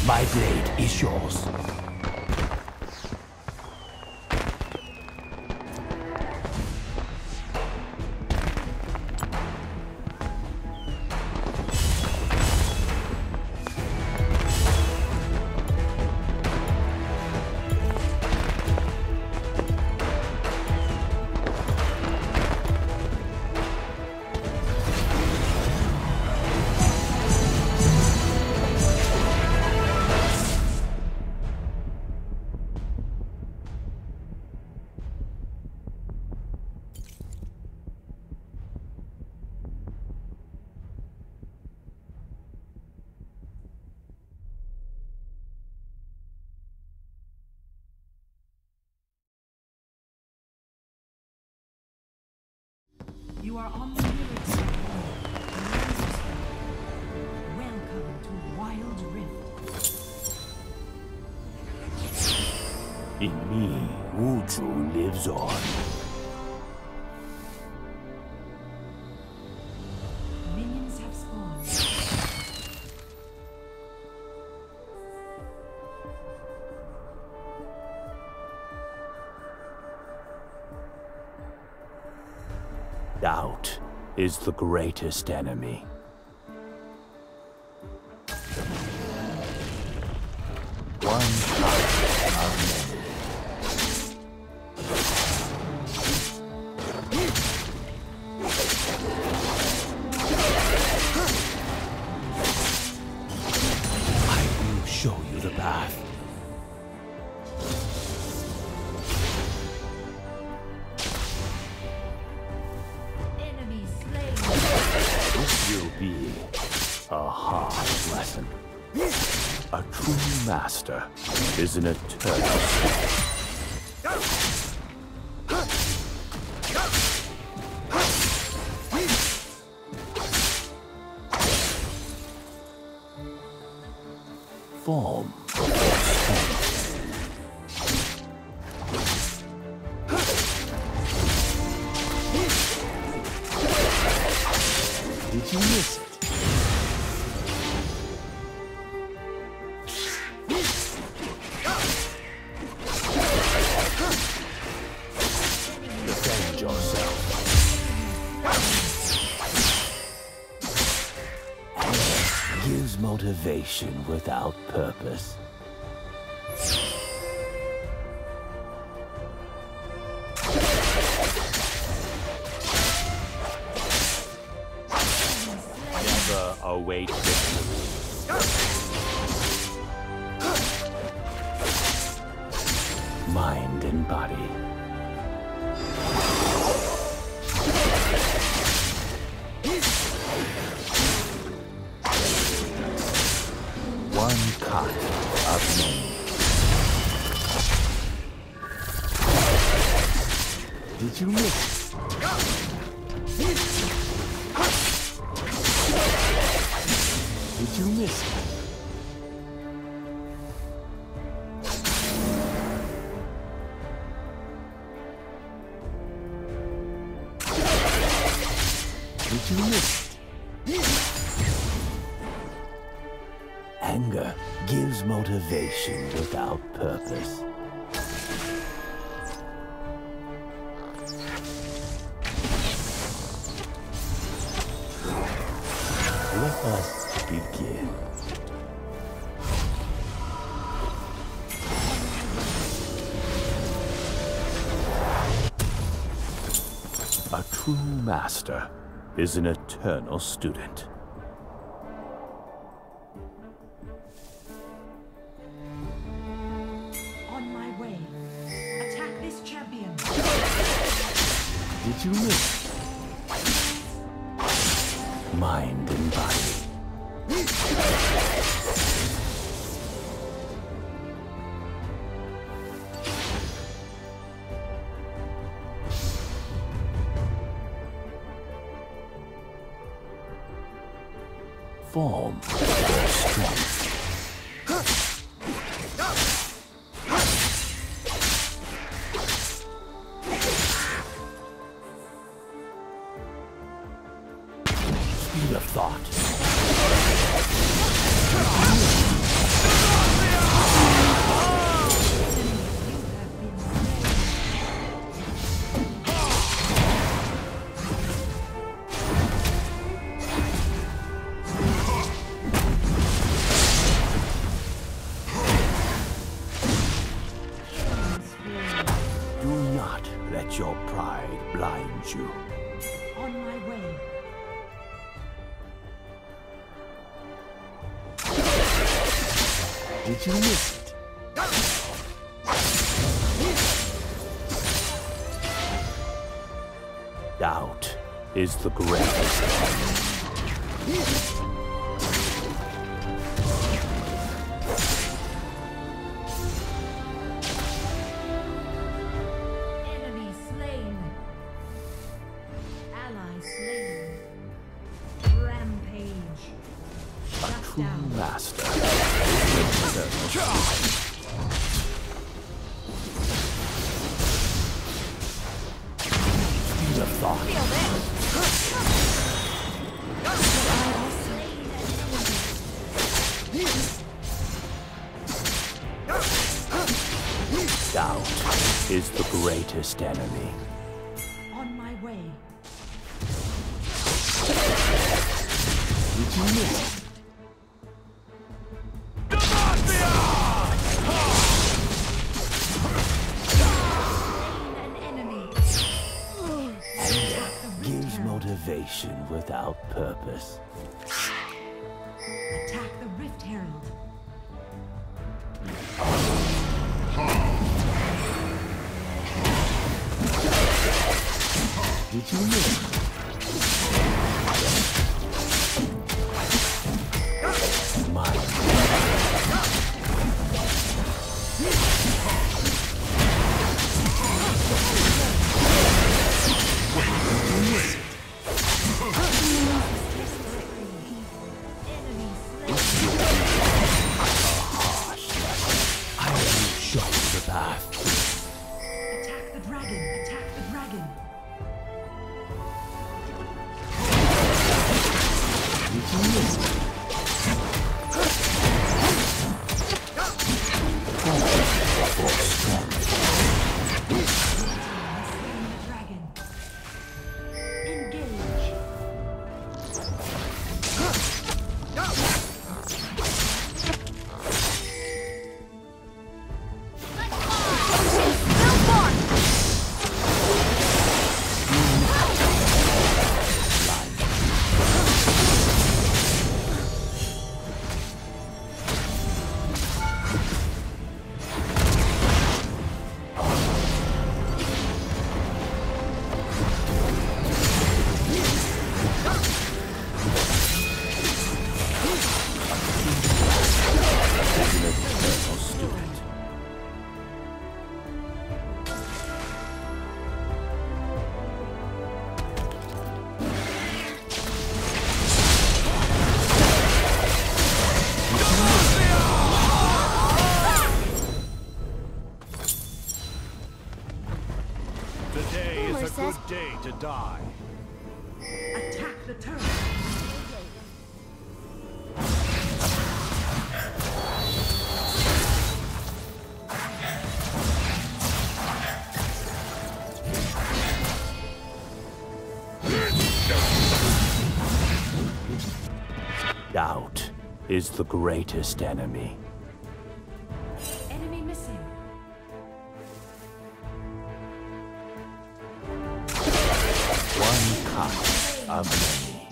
My blade is yours. You are on the mirror side. Welcome to Wild Rift. In me, Wuju lives on. Minions have spawned. Doubt is the greatest enemy. One kind of many. I will show you the path. Enemy slain. This will be a hard lesson. A true master is an eternal slave. Form before strength. Did you miss it? Defend yourself. Anger gives motivation without purpose. Never await victory. Mind and body. One cut of many. Did you miss? Did you miss it? Did you miss it? Anger gives motivation without purpose. Let us begin. A true master is an eternal student. On my way. Attack this champion. Did you miss it? Mind and body. Form or strength. Speed of thought. you. On my way. Did you miss it? Doubt is the greatest enemy. Enemy slain. Ally slain. Rampage. A Shut true down. master. Speed of thought. Doubt is the greatest enemy. On my way. Did you miss it? Slain an enemy. Anger gives motivation without purpose. Attack the Rift Herald. Did you miss it? Mine. Enemy slain. I will show the path. Attack the dragon. Attack the dragon. Did you miss it? For strength. Slain the dragon. Engage. Eternal student. Today is a good day to die. Attack the turret. Doubt is the greatest enemy. Enemy missing. One kind of many.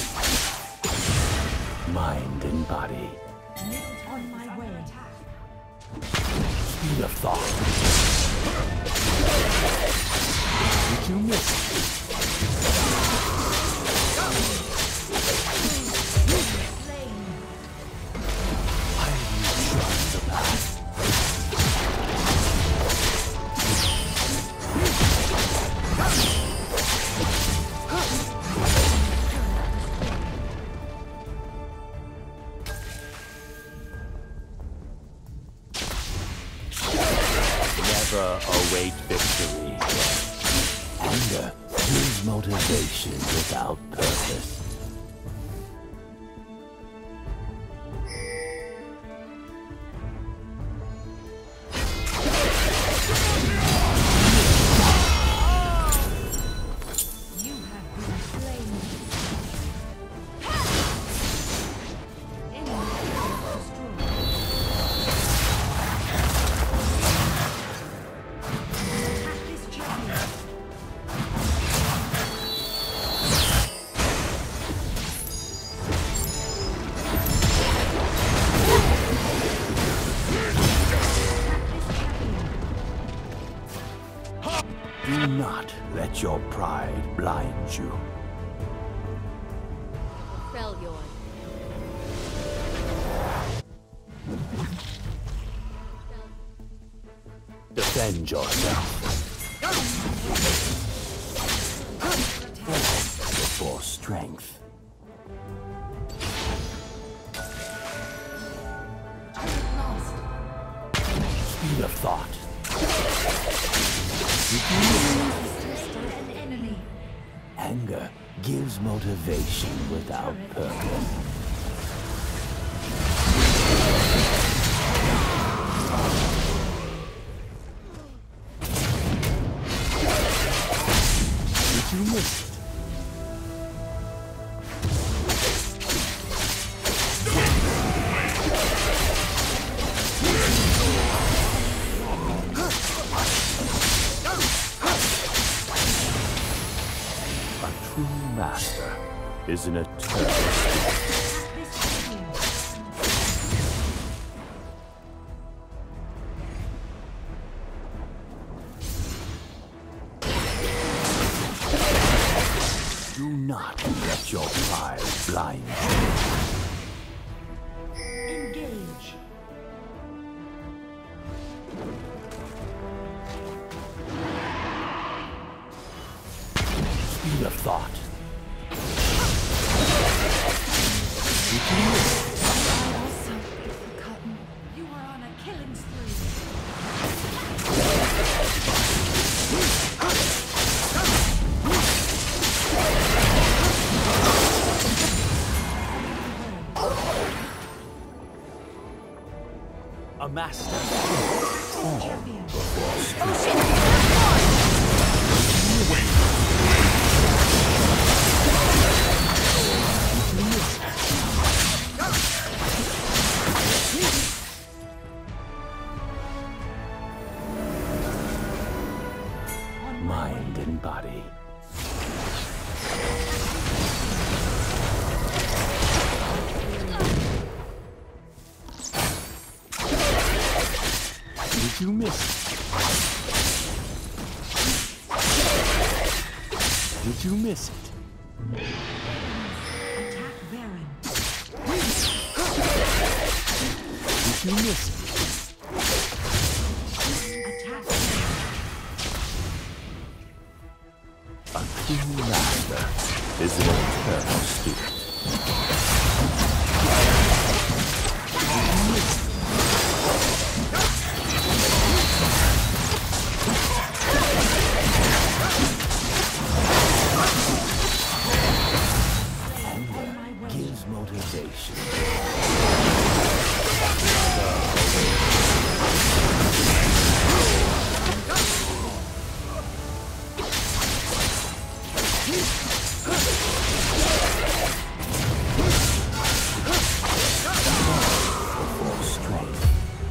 Mind and body. On my way. Speed of thought. Did you miss it? Slain. I will show the path. Never await victory. Anger gives motivation without purpose. You have been slain. Enemy turret destroyed. Attack this champion. not let your pride blind you. Freljord. Defend yourself. For strength. Lost. Speed of thought. An enemy. Anger gives motivation without purpose. Did you miss it? A true master is an eternal. Attack this champion. Do not let your pride blind you. Engage. Speed of thought. Also forgotten. You were on a killing spree. A master. Champion. Mind and body. Did you miss it? Did you miss it? Attack Baron. Did you miss it? Attack A true master is an eternal student. Anger gives motivation. For strength.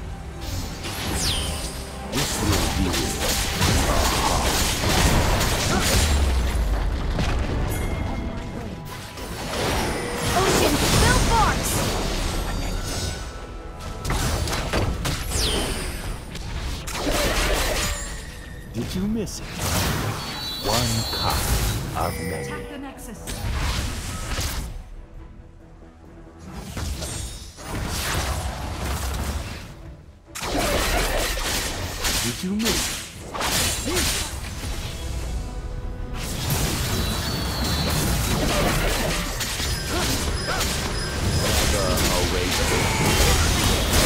This will be Ocean, fill barks! Did you miss it? One cup of many. Attack the Nexus. Did you miss it? Never await.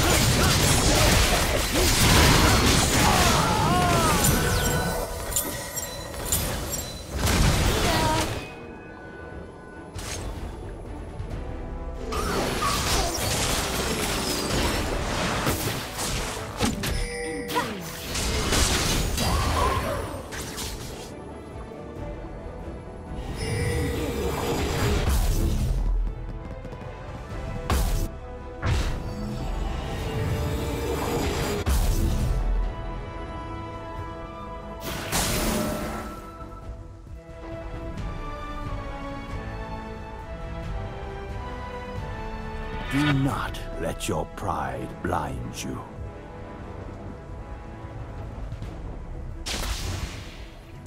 Do not let your pride blind you.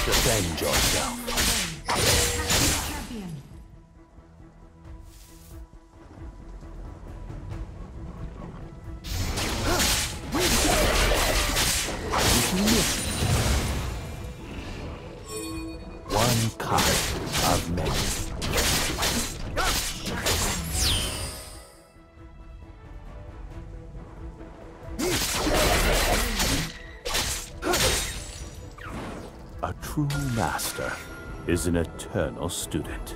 Defend yourself. Champion. One kind of many. A true master is an eternal student.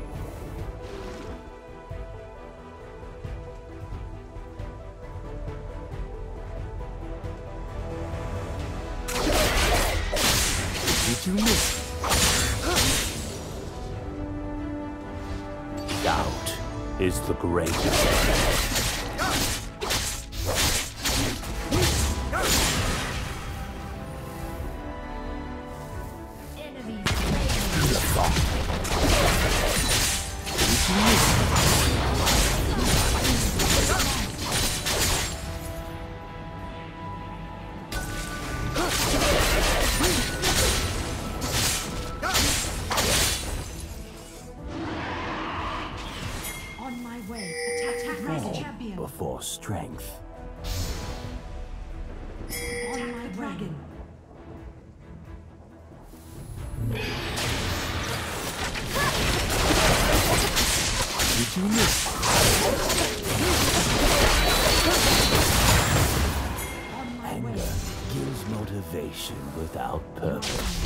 Did you miss it? Doubt is the greatest enemy. On my way. Attack my champion. Before strength. On my dragon. Did you miss it? On my way. Anger gives motivation without purpose.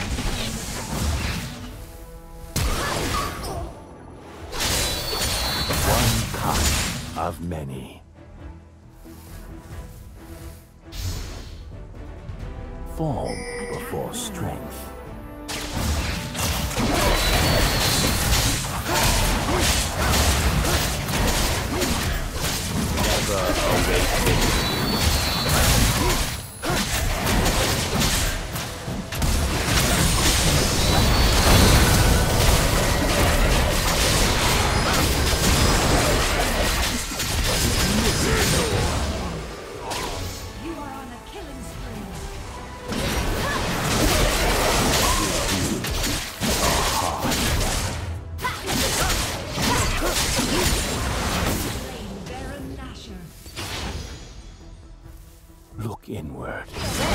One kind of many. Form before strength. Never await victory. You are on a killing spree. Slain Baron Nashor. Look inward.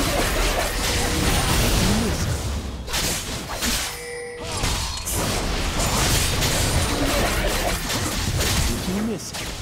Did you miss it?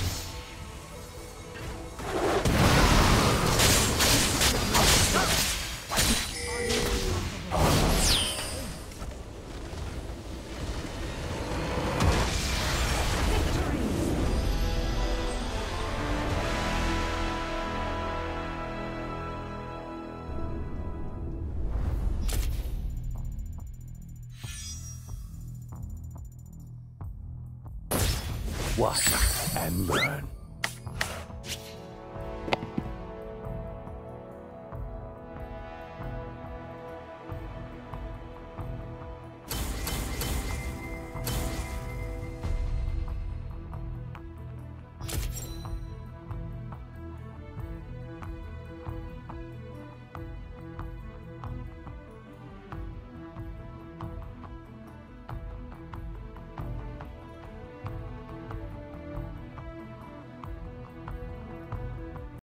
Watch and learn.